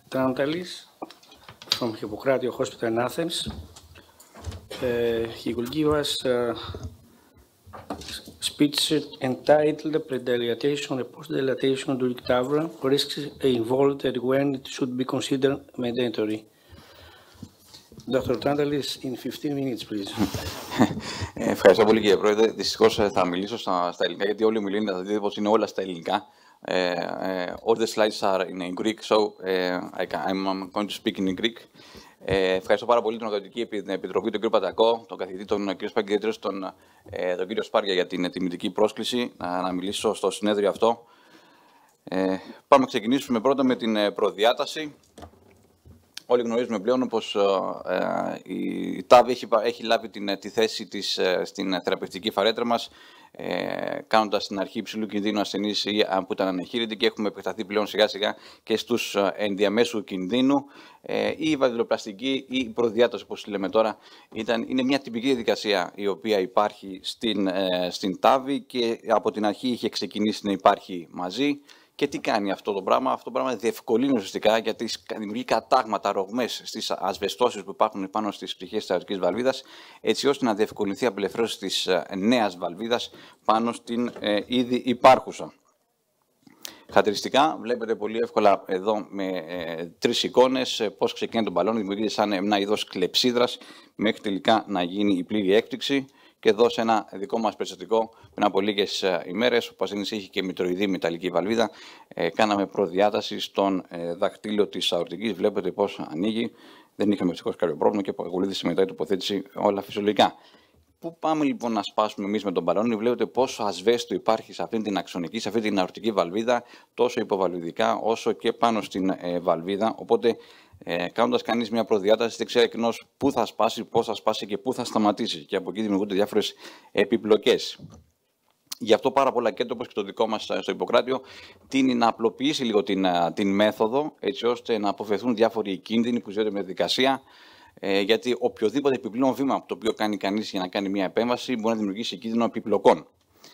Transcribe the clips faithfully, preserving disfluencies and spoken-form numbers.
G.Trantalis from Hippocrates Hospital in Athens. Uh, he will give us a speech entitled Predilatation and postdilation during T A V R, risks involved and when it should be considered mandatory. Doctor Trantalis, in fifteen minutes, please. Ευχαριστώ πολύ, κύριε Πρόεδρε. Δυστυχώς θα μιλήσω στα, στα ελληνικά, γιατί όλοι μιλούν, θα δείτε πως είναι όλα στα ελληνικά. Uh, uh, all the slides are in Greek, so uh, I can, I'm going to speak in Greek. Uh, ευχαριστώ πάρα πολύ την Οργανωτική Επιτροπή, τον κύριο Πατακό, τον καθηγητή, τον κύριο Σπαγκέντρο, τον, uh, τον κύριο Σπάρια για την τιμητική πρόσκληση να, να μιλήσω στο συνέδριο αυτό. Uh, πάμε να ξεκινήσουμε πρώτα με την προδιάταση. Όλοι γνωρίζουμε πλέον πως uh, η T A V έχει, έχει λάβει την, τη θέση της uh, στην θεραπευτική φαρέτρα μας, ε, κάνοντας στην αρχή υψηλού κινδύνου ασθενείς που ήταν ανεχείρητοι, και έχουμε επεκταθεί πλέον σιγά σιγά και στους ενδιαμέσου κινδύνου. Ε, η βαρδιλοπλαστική ή η προδιάταση, όπως λέμε τώρα, ήταν, είναι μια τυπική διαδικασία η οποία υπάρχει στην, ε, στην T A V και από την αρχή είχε ξεκινήσει να υπάρχει μαζί. Και τι κάνει αυτό το πράγμα? Αυτό το πράγμα διευκολύνει ουσιαστικά, γιατί δημιουργεί κατάγματα, ρογμές στις ασβεστώσεις που υπάρχουν πάνω στις πτυχές της αορτικής βαλβίδας, έτσι ώστε να διευκολυνθεί η απελευθέρωση της νέας βαλβίδας πάνω στην ε, ήδη υπάρχουσα. Χαρακτηριστικά, βλέπετε πολύ εύκολα εδώ με ε, τρεις εικόνες ε, πώς ξεκινάει τον μπαλόνι, δημιουργείται σαν ένα είδος κλεψίδρας μέχρι τελικά να γίνει η πλήρη έκπτυξη. Και εδώ σε ένα δικό μας περιστατικό, πριν από λίγες ημέρες, ο ασθενής είχε και μητροειδή μεταλλική βαλβίδα. Ε, κάναμε προδιάταση στον ε, δακτύλιο της αορτικής. Βλέπετε πώς ανοίγει. Δεν είχαμε ευτυχώς κάποιο πρόβλημα και ακολούθησε μετά η τοποθέτηση όλα φυσιολογικά. Πού πάμε λοιπόν να σπάσουμε εμείς με τον μπαλόνι? Βλέπετε πόσο ασβέστο υπάρχει σε αυτή την αξονική, σε αυτή την αορτική βαλβίδα, τόσο υποβαλβιδικά όσο και πάνω στην ε, βαλβίδα. Οπότε, ε, κάνοντας κανείς μια προδιάταση, δεν ξέρει ακριβώς πού θα σπάσει, πώς θα σπάσει και πού θα σταματήσει. Και από εκεί δημιουργούνται διάφορες επιπλοκές. Γι' αυτό πάρα πολλά κέντρα, όπως και το δικό μας στο Ιπποκράτιο, τείνει να απλοποιήσει λίγο την, την μέθοδο, έτσι ώστε να αποφευθούν διάφοροι κίνδυνοι που ζητούνται με διαδικασία. Ε, γιατί οποιοδήποτε επιπλέον βήμα το οποίο κάνει κανείς για να κάνει μια επέμβαση μπορεί να δημιουργήσει κίνδυνο επιπλοκών.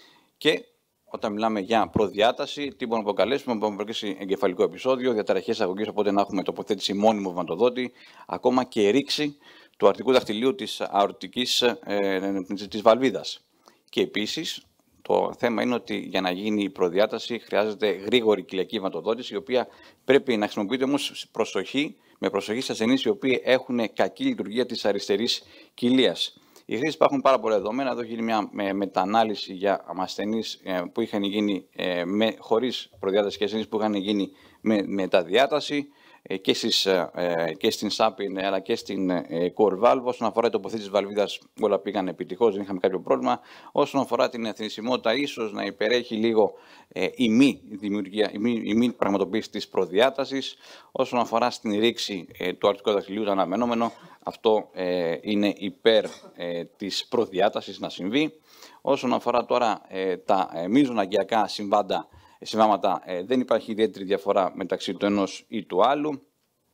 Και όταν μιλάμε για προδιάταση, τι μπορούμε να αποκαλέσουμε? Μπορούμε να προκύψει εγκεφαλικό επεισόδιο, διαταραχές αγωγής, οπότε να έχουμε τοποθέτηση μόνιμου βηματοδότη, ακόμα και ρήξη του αρτικού δαχτυλίου της αορτικής ε, της βαλβίδας. Και επίσης, το θέμα είναι ότι για να γίνει η προδιάταση χρειάζεται γρήγορη κοιλιακή βηματοδότηση, η οποία πρέπει να χρησιμοποιείται όμως προσοχή, με προσοχή σε ασθενείς οι οποίοι έχουν κακή λειτουργία της αριστερής κοιλίας. Οι χρήσεις υπάρχουν πάρα πολλά δεδομένα. Εδώ έχει γίνει μια μετανάλυση για ασθενείς που είχαν γίνει με, χωρίς προδιάταση και ασθενείς που είχαν γίνει με μεταδιάταση. Και, στις, και στην σάπιν αλλά και στην core valve. Όσον αφορά την τοποθέτηση της βαλβίδας, όλα πήγαν επιτυχώς, δεν είχαμε κάποιο πρόβλημα. Όσον αφορά την εθνισμότητα, ίσως να υπερέχει λίγο ε, η, μη δημιουργία, η, μη, η μη πραγματοποίηση της προδιάτασης. Όσον αφορά στην ρήξη ε, του αρτικού δαχτυλίου, το αναμενόμενο, αυτό ε, είναι υπέρ ε, της προδιάτασης να συμβεί. Όσον αφορά τώρα ε, τα ε, μείζωνα συμβάντα, συμβάματα, ε, δεν υπάρχει ιδιαίτερη διαφορά μεταξύ του ενός ή του άλλου.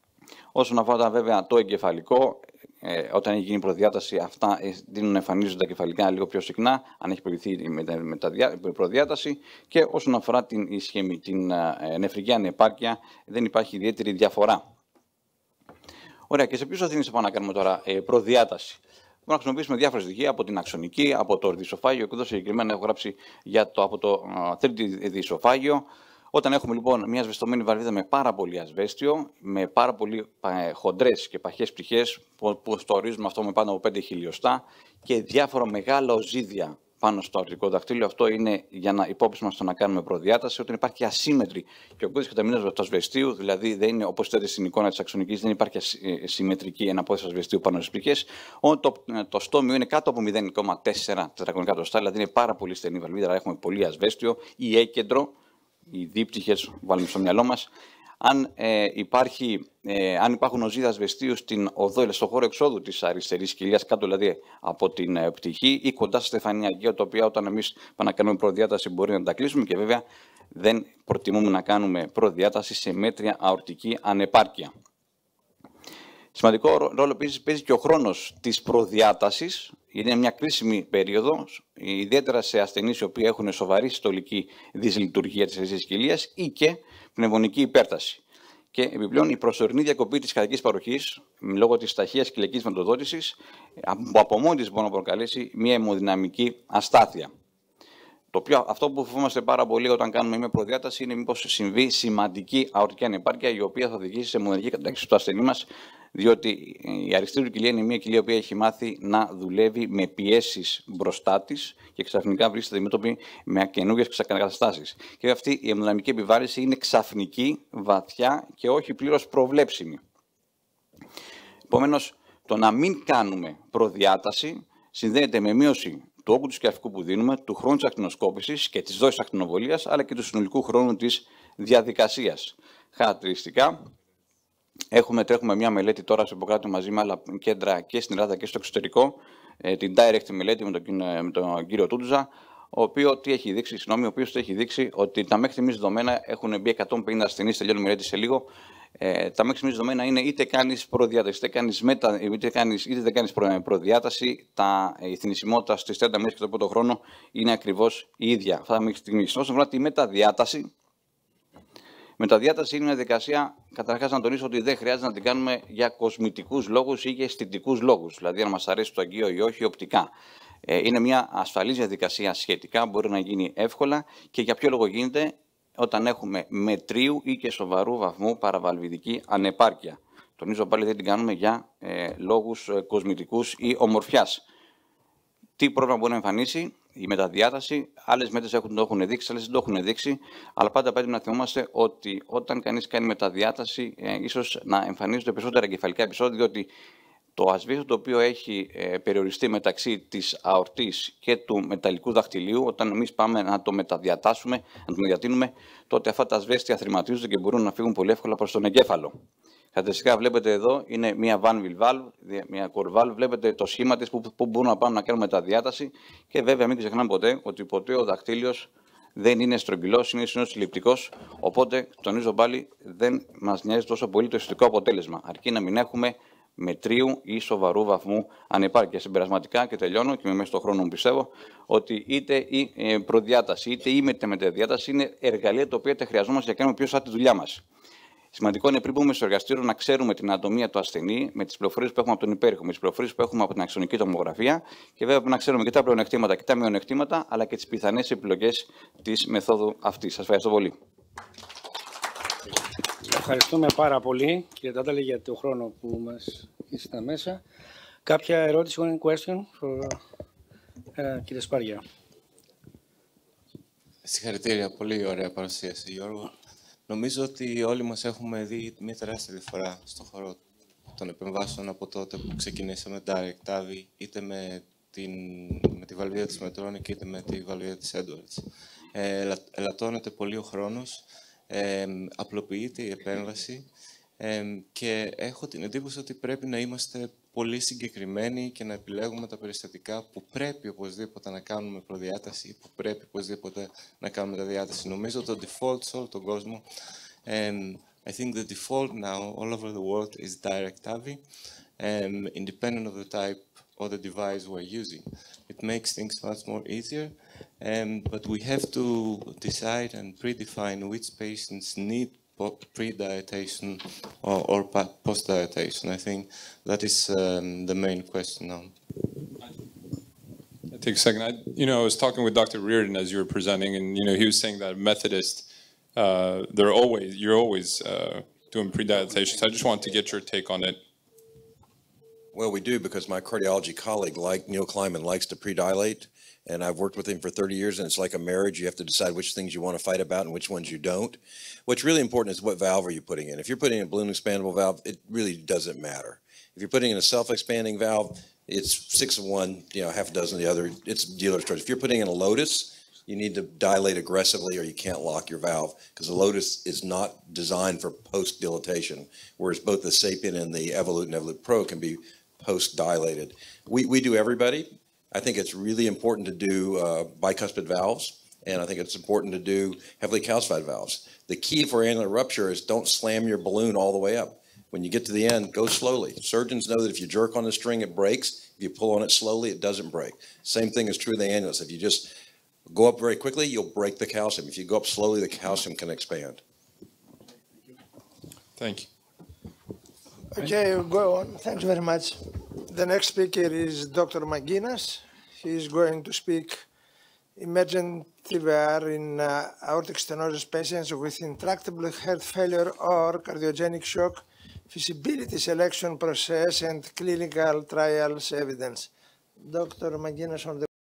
Όσον αφορά βέβαια το εγκεφαλικό, ε, όταν έχει γίνει προδιάταση, αυτά ε, δίνουν να εμφανίζονται τα κεφαλικά λίγο πιο συχνά, αν έχει προηγηθεί η μετα, μετα, προδιάταση. Και όσον αφορά την, ισχυμή, την ε, νεφρική ανεπάρκεια, δεν υπάρχει ιδιαίτερη διαφορά. Ωραία, και σε ποιους ασθενείς πάμε να κάνουμε τώρα ε, προδιάταση? Μπορούμε να χρησιμοποιήσουμε διάφορες στοιχεία από την αξονική, από το ορδισοφάγιο, και εδώ συγκεκριμένα έχω γράψει για το, από το τρίτη δισοφάγιο. Όταν έχουμε λοιπόν μια ασβεστωμένη βαλβίδα με πάρα πολύ ασβέστιο, με πάρα πολύ ε, χοντρές και παχές πτυχές, που, που το ορίζουμε αυτό με πάνω από πέντε χιλιοστά, και διάφορα μεγάλα οζύδια πάνω στο αορτικό δαχτύλιο, αυτό είναι για να υπόψη μας το να κάνουμε προδιάταση. Όταν υπάρχει ασύμμετρη και ο κώδικας καταμείνωσης του ασβεστίου, δηλαδή δεν είναι όπως θέλετε στην εικόνα της αξονικής, δεν υπάρχει συμμετρική εναπόθεση ασβεστίου πάνω στις πτυχές. Όταν το, το στόμιο είναι κάτω από μηδέν κόμμα τέσσερα τετραγωνικά τοστά, δηλαδή είναι πάρα πολύ στενή βαλβίδα, αλλά έχουμε πολύ ασβέστιο, ή έκεντρο, οι δίπτυχες που βάλουμε στο μυαλό μας. Αν, ε, υπάρχει, ε, αν υπάρχουν οζύδια ασβεστίου στην οδό, στο χώρο εξόδου της αριστερής κοιλιάς, κάτω δηλαδή από την ε, πτυχή, ή κοντά στα στεφανιακία, τα οποία όταν εμείς πάμε να κάνουμε προδιάταση μπορεί να τα κλείσουμε, και βέβαια δεν προτιμούμε να κάνουμε προδιάταση σε μέτρια αορτική ανεπάρκεια. Σημαντικό ρόλο επίσης παίζει και ο χρόνος της προδιάτασης. Είναι μια κρίσιμη περίοδος, ιδιαίτερα σε ασθενείς οι οποίοι έχουν σοβαρή συστολική δυσλειτουργία της αριστερής κοιλίας ή και πνευμονική υπέρταση. Και επιπλέον η προσωρινή διακοπή της καρδιακής παροχής λόγω της ταχείας κοιλιακής βεντοδότησης που από μόνη της μπορεί να προκαλέσει μια αιμοδυναμική αστάθεια. Το οποίο, αυτό που φοβόμαστε πάρα πολύ όταν κάνουμε μια προδιάταση είναι μήπως συμβεί σημαντική αορτική ανεπάρκεια, η οποία θα οδηγήσει σε αιμοδυναμική κατάταξη του ασθενή μας, διότι η αριστερή του κοιλία είναι μια κοιλία που έχει μάθει να δουλεύει με πιέσεις μπροστά της και ξαφνικά βρίσκεται αντιμέτωπη με καινούργιες καταστάσεις. Και αυτή η αιμοδυναμική επιβάρυνση είναι ξαφνική, βαθιά και όχι πλήρως προβλέψιμη. Επομένως, το να μην κάνουμε προδιάταση συνδέεται με μείωση του όγκου του σκιαφικού που δίνουμε, του χρόνου της ακτινοσκόπησης και της δόσης ακτινοβολίας, αλλά και του συνολικού χρόνου της διαδικασίας. Χαρακτηριστικά, έχουμε, τρέχουμε μια μελέτη τώρα στο Ιπποκράτιο μαζί με άλλα κέντρα και στην Ελλάδα και στο εξωτερικό, την direct μελέτη με τον, με τον κύριο Τούντουζα, ο οποίος τι έχει δείξει, συγγνώμη, ο οποίος έχει δείξει ότι τα μέχρι στιγμής δεδομένα έχουν μπει εκατόν πενήντα ασθενείς, τελειώνει μελέτη σε λίγο. Ε, τα μέχρι στιγμής δεδομένα είναι είτε κάνεις προδιάταση, είτε, κάνεις μετα, είτε, κάνεις, είτε δεν κάνεις προδιάταση, τα, η θνησιμότητα στις τριάντα μέρες και το πρώτο χρόνο είναι ακριβώς η ίδια. Αυτά μέχρι στιγμής. Όσον αφορά τη μεταδιάταση, μεταδιάταση είναι μια διαδικασία, καταρχάς να τονίσω ότι δεν χρειάζεται να την κάνουμε για κοσμητικούς λόγους ή για αισθητικούς λόγους, δηλαδή αν μας αρέσει το αγγείο ή όχι οπτικά. Είναι μια ασφαλής διαδικασία σχετικά, μπορεί να γίνει εύκολα και για ποιο λόγο γίνεται όταν έχουμε μετρίου ή και σοβαρού βαθμού παραβαλβιδική ανεπάρκεια. Τονίζω πάλι δεν την κάνουμε για ε, λόγους ε, κοσμητικούς ή ομορφιάς. Τι πρόβλημα μπορεί να εμφανίσει η μεταδιάταση, άλλες μέτρες έχουν, το έχουν δείξει, άλλες δεν το έχουν δείξει, αλλά πάντα πρέπει να θυμόμαστε ότι όταν κανείς κάνει μεταδιάταση, ε, ίσως να εμφανίζονται περισσότερα εγκεφαλικά επεισόδια, διότι το ασβέσιο το οποίο έχει ε, περιοριστεί μεταξύ της αορτής και του μεταλλικού δαχτυλίου, όταν εμείς πάμε να το μεταδιατάσουμε, να το διατείνουμε, τότε αυτά τα ασβέστια θρηματίζονται και μπορούν να φύγουν πολύ εύκολα προς τον εγκέφαλο. Κατευθυντικά βλέπετε εδώ είναι μια Vanville valve, μια core valve, βλέπετε το σχήμα της που, που μπορούμε να πάμε να κάνουμε μεταδιάταση και βέβαια μην ξεχνάμε ποτέ ότι ποτέ ο δαχτύλιος δεν είναι στρογγυλός, είναι συνήθως συλληπτικός, οπότε τονίζω πάλι δεν μας νοιάζει τόσο πολύ το αισθητικό αποτέλεσμα, αρκεί να μην έχουμε μετρίου ή σοβαρού βαθμού ανεπάρκεια. Συμπερασματικά και τελειώνω και με μέσα στον χρόνο μου πιστεύω ότι είτε η προδιάταση είτε η μεταδιάταση είναι εργαλεία τα οποία τα χρειαζόμαστε για να κάνουμε πιο σωστά τη δουλειά μας. Σημαντικό είναι πριν μπούμε στο εργαστήριο να ξέρουμε την ανατομία του ασθενή με τις πληροφορίες που έχουμε από τον υπέρηχο, με τις πληροφορίες που έχουμε από την αξονική τομογραφία και βέβαια πρέπει να ξέρουμε και τα πλεονεκτήματα και τα μειονεκτήματα αλλά και τις πιθανές επιλογές της μεθόδου αυτής. Σας ευχαριστώ πολύ. Ευχαριστούμε πάρα πολύ, κύριε Τάνταλη, για το χρόνο που μας ήσασταν μέσα. Κάποια ερώτηση, one question, for, uh, κύριε Σπάρια. Συγχαρητήρια, πολύ ωραία παρουσίαση, Γιώργο. Νομίζω ότι όλοι μας έχουμε δει μια τεράστια διαφορά στον χώρο των επεμβάσεων από τότε που ξεκινήσαμε direct τάβ, είτε με, την, με τη βαλβίδα της Medtronic, είτε με τη βαλβίδα της Edwards. Ε, ελα, ελαττώνεται πολύ ο χρόνος. Ε, απλοποιείται η επέμβαση ε, και έχω την εντύπωση ότι πρέπει να είμαστε πολύ συγκεκριμένοι και να επιλέγουμε τα περιστατικά που πρέπει οπωσδήποτε να κάνουμε προδιάταση, που πρέπει οπωσδήποτε να κάνουμε τα διάταση. Νομίζω το default σε όλο τον κόσμο, um, I think the default now all over the world is direct τάβ, um, independent of the type or the device we're using. It makes things much more easier, um, but we have to decide and predefine which patients need pre-dilatation or, or post-dilatation. I think that is um, the main question now. I'll take a second. I, you know, I was talking with Doctor Reardon as you were presenting, and you know, he was saying that Methodist, uh, they're always, you're always uh, doing pre-dilatation. So I just wanted to get your take on it. Well, we do because my cardiology colleague, like Neil Kleiman, likes to predilate, and I've worked with him for thirty years, and it's like a marriage. You have to decide which things you want to fight about and which ones you don't. What's really important is what valve are you putting in. If you're putting in a balloon expandable valve, it really doesn't matter. If you're putting in a self-expanding valve, it's six of one, you know, half a dozen of the other. It's dealer's choice. If you're putting in a Lotus, you need to dilate aggressively or you can't lock your valve because the Lotus is not designed for post-dilatation, whereas both the Sapien and the Evolut and Evolut Pro can be post-dilated. We, we do everybody. I think it's really important to do uh, bicuspid valves, and I think it's important to do heavily calcified valves. The key for annular rupture is don't slam your balloon all the way up. When you get to the end, go slowly. Surgeons know that if you jerk on the string, it breaks. If you pull on it slowly, it doesn't break. Same thing is true of the annulus. If you just go up very quickly, you'll break the calcium. If you go up slowly, the calcium can expand. Thank you. Okay, we'll go on. Thanks very much. The next speaker is Doctor A.Manginas. He is going to speak Emergent T A V R in uh, aortic stenosis patients with intractable heart failure or cardiogenic shock, feasibility selection process, and clinical trials evidence. Doctor A.Manginas on the